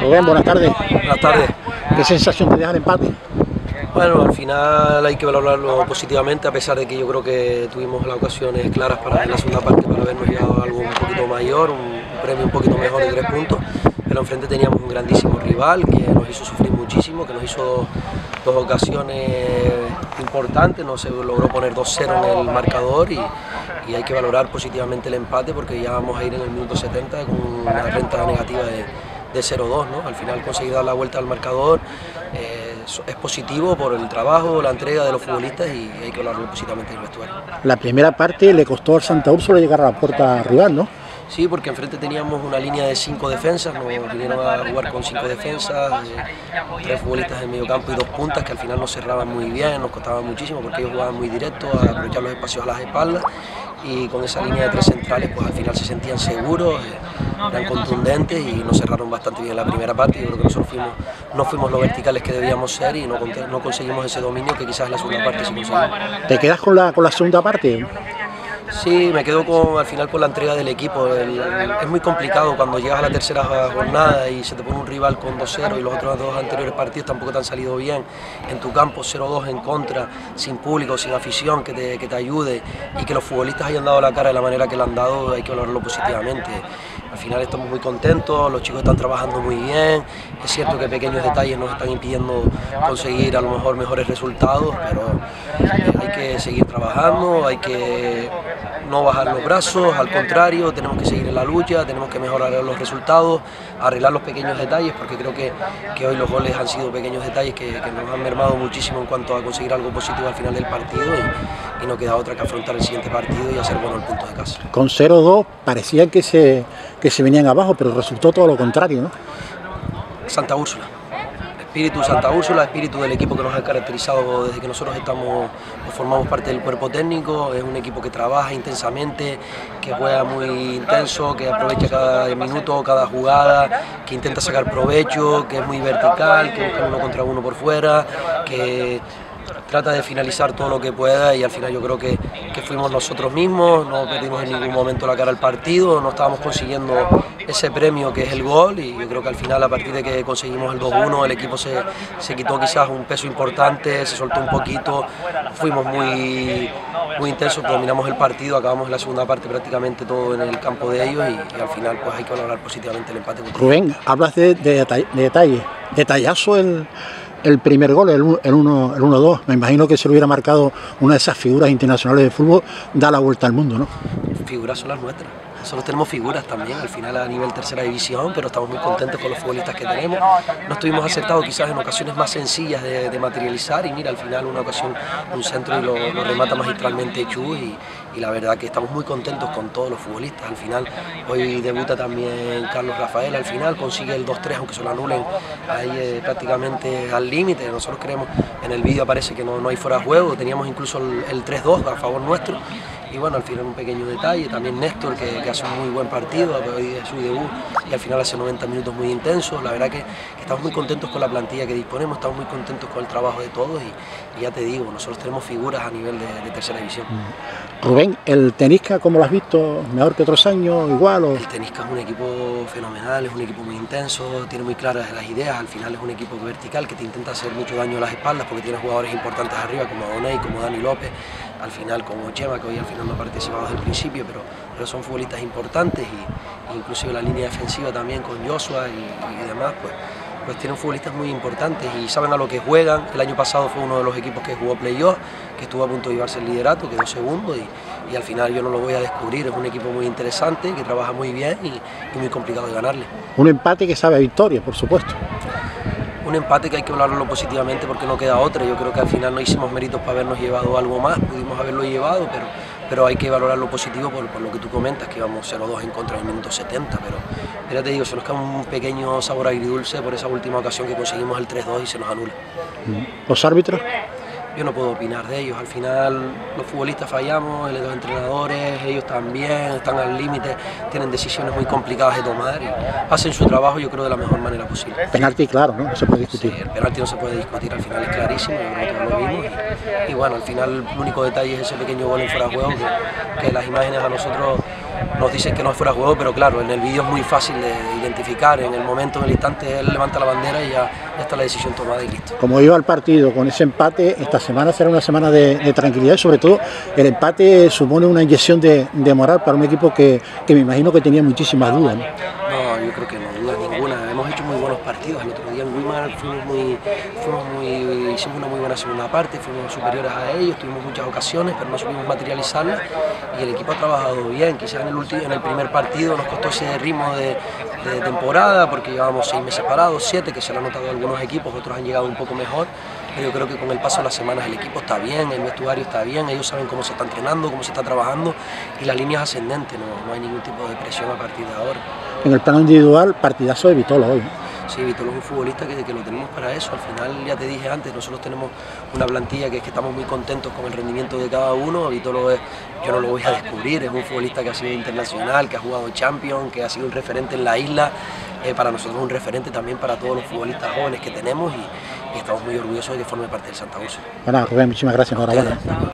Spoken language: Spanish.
Rubén, buenas tardes. Buenas tardes. ¿Qué sensación te deja el empate? Bueno, al final hay que valorarlo positivamente, a pesar de que yo creo que tuvimos las ocasiones claras para en la segunda parte para habernos llevado algo un poquito mayor, un premio un poquito mejor de 3 puntos, pero enfrente teníamos un grandísimo rival que nos hizo sufrir muchísimo, que nos hizo dos ocasiones importantes, no se logró poner 2-0 en el marcador y hay que valorar positivamente el empate porque ya vamos a ir en el minuto 70 con una renta negativa de 0-2, ¿no? Al final conseguir dar la vuelta al marcador es positivo por el trabajo, la entrega de los futbolistas y hay que hablarlo positivamente del vestuario. La primera parte le costó al Santa Úrsula llegar a la puerta rival, ¿no? Sí, porque enfrente teníamos una línea de 5 defensas, nos vinieron a jugar con 5 defensas, 3 futbolistas en medio campo y 2 puntas que al final nos cerraban muy bien, nos costaba muchísimo porque ellos jugaban muy directo, a aprovechar los espacios a las espaldas y con esa línea de 3 centrales pues al final se sentían seguros, eran contundentes y nos cerraron bastante bien la primera parte. Yo creo que nosotros no fuimos los verticales que debíamos ser y no conseguimos ese dominio que quizás en la segunda parte sí conseguimos. ¿Te quedas con la segunda parte? Sí, me quedo al final con la entrega del equipo. Es muy complicado cuando llegas a la tercera jornada y se te pone un rival con 2-0 y los otros dos anteriores partidos tampoco te han salido bien. En tu campo 0-2 en contra, sin público, sin afición que te ayude y que los futbolistas hayan dado la cara de la manera que la han dado, hay que valorarlo positivamente. Al final estamos muy contentos, los chicos están trabajando muy bien, es cierto que pequeños detalles nos están impidiendo conseguir a lo mejor mejores resultados, pero hay que seguir trabajando, hay que no bajar los brazos, al contrario, tenemos que seguir en la lucha, tenemos que mejorar los resultados, arreglar los pequeños detalles, porque creo que hoy los goles han sido pequeños detalles que nos han mermado muchísimo en cuanto a conseguir algo positivo al final del partido y no queda otra que afrontar el siguiente partido y hacer bueno el punto de casa. Con 0-2 parecía que se venían abajo, pero resultó todo lo contrario, ¿no? Santa Úrsula. Espíritu Santa Úrsula, espíritu del equipo que nos ha caracterizado desde que nosotros formamos parte del cuerpo técnico. Es un equipo que trabaja intensamente, que juega muy intenso, que aprovecha cada minuto, cada jugada, que intenta sacar provecho, que es muy vertical, que busca uno contra uno por fuera, que trata de finalizar todo lo que pueda y al final yo creo que fuimos nosotros mismos, no perdimos en ningún momento la cara al partido, no estábamos consiguiendo ese premio que es el gol y yo creo que al final a partir de que conseguimos el 2-1 el equipo se quitó quizás un peso importante, se soltó un poquito, fuimos muy intensos, dominamos el partido, acabamos en la segunda parte prácticamente todo en el campo de ellos y al final pues hay que valorar positivamente el empate. Rubén, hablas de detalle, detallazo el primer gol, el 1-2, me imagino que se lo hubiera marcado una de esas figuras internacionales de fútbol, da la vuelta al mundo, ¿no? Figuras son las nuestras. Nosotros tenemos figuras también, al final a nivel tercera división, pero estamos muy contentos con los futbolistas que tenemos. No estuvimos acertados quizás en ocasiones más sencillas de materializar y mira, al final una ocasión, un centro y lo remata magistralmente Chu y la verdad que estamos muy contentos con todos los futbolistas. Al final, hoy debuta también Carlos Rafael, al final consigue el 2-3, aunque se lo anulen ahí prácticamente al límite. Nosotros creemos, en el vídeo aparece que no hay fuera de juego, teníamos incluso el 3-2 a favor nuestro. Y bueno, al final un pequeño detalle, también Néstor que hace un muy buen partido, hoy es su debut y al final hace 90 minutos muy intensos. La verdad que estamos muy contentos con la plantilla que disponemos, estamos muy contentos con el trabajo de todos y ya te digo, nosotros tenemos figuras a nivel de tercera división. Rubén, ¿el Tenisca cómo lo has visto? ¿Mejor que otros años? ¿Igual? El Tenisca es un equipo fenomenal, es un equipo muy intenso, tiene muy claras las ideas, al final es un equipo vertical que te intenta hacer mucho daño a las espaldas porque tiene jugadores importantes arriba como Adonai, como Dani López, al final como Chema que hoy al final no ha participado desde el principio, pero son futbolistas importantes y inclusive la línea defensiva también con Joshua y demás, pues tienen futbolistas muy importantes y saben a lo que juegan. El año pasado fue uno de los equipos que jugó playoff, que estuvo a punto de llevarse el liderato, quedó segundo y al final yo no lo voy a descubrir, es un equipo muy interesante, que trabaja muy bien y muy complicado de ganarle. Un empate que sabe a victoria, por supuesto. Un empate que hay que hablarlo positivamente porque no queda otra. Yo creo que al final no hicimos méritos para habernos llevado algo más, pudimos haberlo llevado, pero hay que valorar lo positivo por lo que tú comentas, que íbamos 0-2 en contra en el minuto 70, pero ya te digo, se nos queda un pequeño sabor agridulce por esa última ocasión que conseguimos el 3-2 y se nos anula. ¿Los árbitros? Yo no puedo opinar de ellos, al final los futbolistas fallamos, los entrenadores, ellos también están al límite, tienen decisiones muy complicadas de tomar y hacen su trabajo yo creo de la mejor manera posible. Penalti claro, ¿no? No se puede discutir. Sí, el penalti no se puede discutir, al final es clarísimo, yo creo que todos lo vimos y bueno, al final el único detalle es ese pequeño gol en fuera de juego que las imágenes a nosotros nos dicen que no es fuera de juego, pero claro, en el vídeo es muy fácil de identificar, en el momento, en el instante, él levanta la bandera y ya está la decisión tomada y listo. Como iba al partido con ese empate, esta semana será una semana de tranquilidad y sobre todo el empate supone una inyección de moral para un equipo que me imagino que tenía muchísimas dudas, ¿no? No, yo creo que no, dudas ninguna. Hemos hecho muy buenos partidos. El otro día en Weimar hicimos una muy buena segunda parte, fuimos superiores a ellos, tuvimos muchas ocasiones, pero no supimos materializarlas y el equipo ha trabajado bien. Quizás en el primer partido nos costó ese ritmo de temporada porque llevábamos 6 meses parados, 7, que se lo han notado algunos equipos, otros han llegado un poco mejor, pero yo creo que con el paso de las semanas el equipo está bien, el vestuario está bien, ellos saben cómo se está entrenando, cómo se está trabajando y la línea es ascendente, no hay ningún tipo de presión a partir de ahora. En el plano individual, partidazo de Vitolo hoy. Sí, Vitolo es un futbolista que lo tenemos para eso. Al final, ya te dije antes, nosotros tenemos una plantilla que estamos muy contentos con el rendimiento de cada uno. Vitolo yo no lo voy a descubrir, es un futbolista que ha sido internacional, que ha jugado Champions, que ha sido un referente en la isla. Para nosotros es un referente también para todos los futbolistas jóvenes que tenemos y estamos muy orgullosos de que forme parte del Santa Ursa. Bueno, Rubén, muchísimas gracias, enhorabuena.